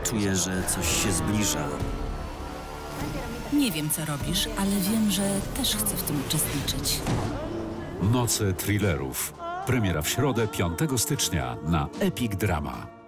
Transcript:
czuję, że coś się zbliża. Nie wiem, co robisz, ale wiem, że też chcę w tym uczestniczyć. Noce thrillerów. Premiera w środę 5 stycznia na Epic Drama.